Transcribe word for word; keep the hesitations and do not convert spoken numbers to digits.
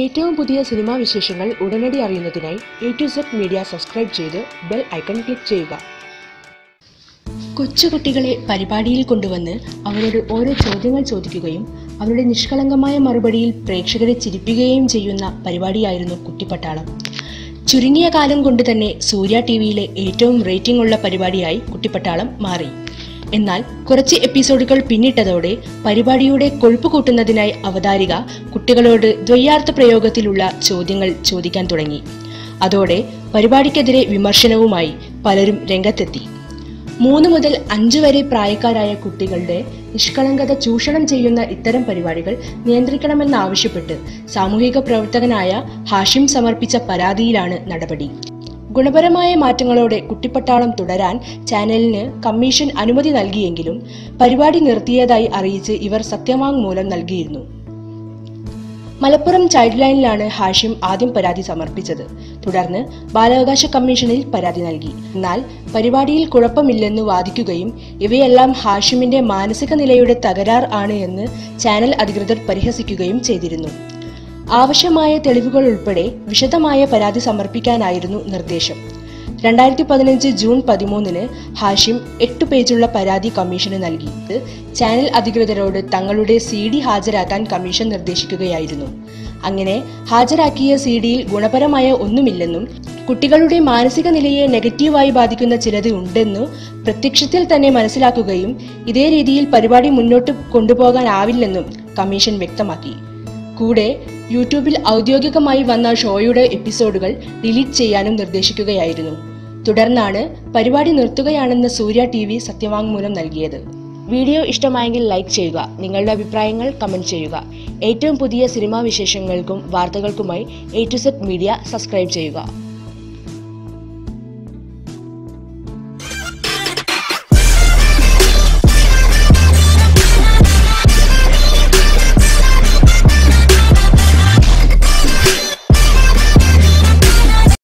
ഏറ്റവും പുതിയ സിനിമാ വിശേഷങ്ങൾ ഉടനടി അറിയുന്നതിനായി A to Z media subscribe ചെയ്ത് ബെൽ ഐക്കൺ ക്ലിക്ക് ചെയ്യുക. കൊച്ചുകുട്ടികളെ പരിപാടിയിൽ കൊണ്ടുവന്ന് അവരോട് ഓരോ ചോദ്യങ്ങൾ ചോദിക്കുകയും അവരുടെ നിഷ്കളങ്കമായ മറുപടിയിൽ പ്രേക്ഷകരെ ചിരിപ്പിക്കുകയും ചെയ്യുന്ന പരിപാടിയായിരുന്നു കുട്ടിപ്പട്ടാളം. ചുരുങ്ങിയ കാലം കൊണ്ട് തന്നെ സൂര്യ ടി വിയിലെ ഏറ്റവും റേറ്റിംഗ് ഉള്ള പരിപാടിയായി കുട്ടിപ്പട്ടാളം മാറി. എന്നാൽ കുറച്ച് എപ്പിസോഡുകൾ പിന്നിട്ടതോടെ പരിപാടിയുടെ കൊഴുപ്പ് കൂട്ടുന്നതിനായി അവതാരിക കുട്ടികളോട് ദ്വയാർത്ഥ പ്രയോഗത്തിലുള്ള ചോദ്യങ്ങൾ ചോദിക്കാൻ തുടങ്ങി. അതോടെ പരിപാടിക്കെതിരെ വിമർശനവുമായി പലരും രംഗത്തെത്തി. മൂന്ന് മുതൽ അഞ്ചു വരെ പ്രായക്കാരായ കുട്ടികളുടെ നിഷ്കളങ്കത ചൂഷണം ചെയ്യുന്ന ഇത്തരം പരിപാടികൾ നിയന്ത്രിക്കണമെന്നാവശ്യപ്പെട്ട് സാമൂഹിക പ്രവർത്തകനായ ഹാഷിം സമർപ്പിച്ച പരാതിയിലാണ് നടപടി. ഗുണപരമായ മാറ്റങ്ങളോടെ കുട്ടിപ്പട്ടാളം തുടരാൻ ചാനലിന് കമ്മീഷൻ അനുമതി നൽകിയെങ്കിലും പരിപാടി നിർത്തിയതായി അറിയിച്ച് ഇവർ സത്യവാങ്മൂലം നൽകിയിരുന്നു. മലപ്പുറം ചൈൽഡ് ലൈനിലാണ് ഹാഷിം ആദ്യം പരാതി സമർപ്പിച്ചത്. തുടർന്ന് ബാലാവകാശ കമ്മീഷനിൽ പരാതി നൽകി. എന്നാൽ പരിപാടിയിൽ കുഴപ്പമില്ലെന്ന് വാദിക്കുകയും ഇവയെല്ലാം ഹാഷിമിന്റെ മാനസിക നിലയുടെ തകരാർ ആണ് എന്ന് ചാനൽ അധികൃതർ പരിഹസിക്കുകയും ചെയ്തിരുന്നു. ആവശ്യമായ തെളിവുകൾ ഉൾപ്പെടെ വിശദമായ പരാതി സമർപ്പിക്കാനായിരുന്നു നിർദ്ദേശം. രണ്ടായിരത്തി പതിനഞ്ച് ജൂൺ പതിമൂന്നിന് ഹാഷിം എട്ടു പേജുള്ള പരാതി കമ്മീഷന് നൽകി. ചാനൽ അധികൃതരോട് തങ്ങളുടെ സി ഡി ഹാജരാക്കാൻ കമ്മീഷൻ നിർദ്ദേശിക്കുകയായിരുന്നു. അങ്ങനെ ഹാജരാക്കിയ സി ഡിയിൽ ഗുണപരമായ ഒന്നുമില്ലെന്നും കുട്ടികളുടെ മാനസിക നിലയെ നെഗറ്റീവായി ബാധിക്കുന്ന ചിലത് ഉണ്ടെന്നു പ്രത്യക്ഷത്തിൽ തന്നെ മനസ്സിലാക്കുകയും ഇതേ രീതിയിൽ പരിപാടി മുന്നോട്ട് കൊണ്ടുപോകാനാവില്ലെന്നും കമ്മീഷൻ വ്യക്തമാക്കി. കൂടെ യൂട്യൂബിൽ ഔദ്യോഗികമായി വന്ന ഷോയുടെ എപ്പിസോഡുകൾ ഡിലീറ്റ് ചെയ്യാനും നിർദ്ദേശിക്കുകയായിരുന്നു. തുടർന്നാണ് പരിപാടി നിർത്തുകയാണെന്ന് സൂര്യ ടി വി സത്യവാങ്മൂലം നൽകിയത്. വീഡിയോ ഇഷ്ടമായെങ്കിൽ ലൈക്ക് ചെയ്യുക. നിങ്ങളുടെ അഭിപ്രായങ്ങൾ കമന്റ് ചെയ്യുക. ഏറ്റവും പുതിയ സിനിമാ വിശേഷങ്ങൾക്കും വാർത്തകൾക്കുമായി A to Z media subscribe ചെയ്യുക.